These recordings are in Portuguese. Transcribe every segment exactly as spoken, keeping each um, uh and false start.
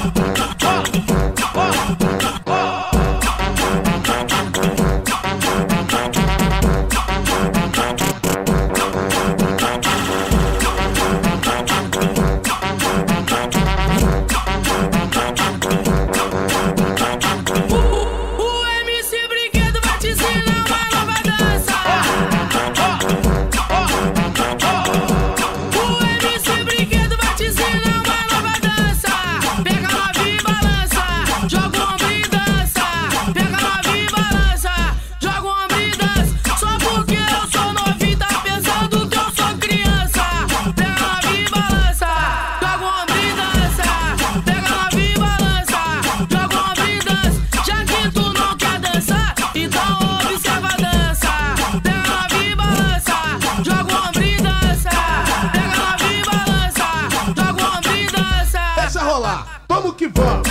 Vamos que vamos!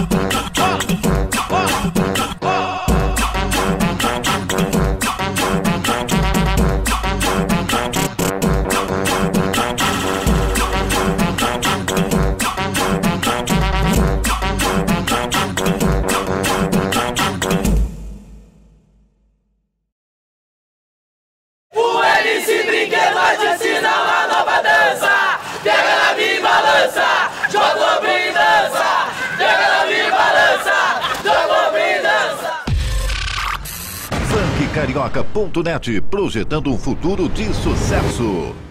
O M C Brinquedo vai te ensinar uma nova dança. Pega na minha e balança, joga o ombro e dança. Pega na minha e balança, joga o ombro e dança. Funk Carioca ponto net, projetando um futuro de sucesso.